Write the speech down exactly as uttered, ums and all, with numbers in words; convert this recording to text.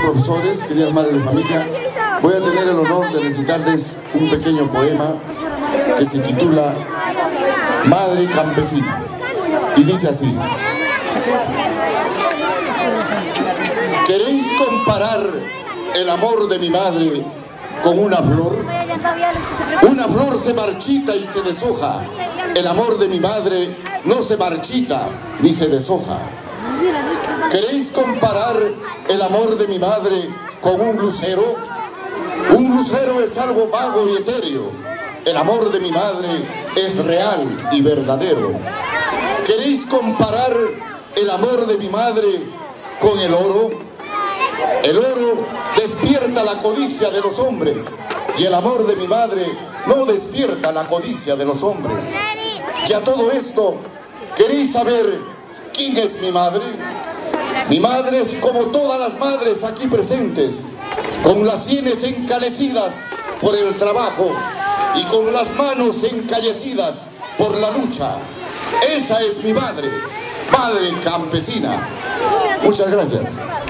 profesores, queridas madres de familia, voy a tener el honor de recitarles un pequeño poema que se titula Madre Campesina. Y dice así: ¿queréis comparar el amor de mi madre con una flor? Una flor se marchita y se deshoja. El amor de mi madre no se marchita ni se deshoja. ¿Queréis comparar el amor de mi madre con un lucero? Un lucero es algo vago y etéreo. El amor de mi madre es real y verdadero. ¿Queréis comparar el amor de mi madre con el oro? El oro despierta la codicia de los hombres y el amor de mi madre no despierta la codicia de los hombres. Y a todo esto, ¿queréis saber quién es mi madre? Mi madre es como todas las madres aquí presentes, con las sienes encalecidas por el trabajo y con las manos encallecidas por la lucha. Esa es mi madre, madre campesina. Muchas gracias.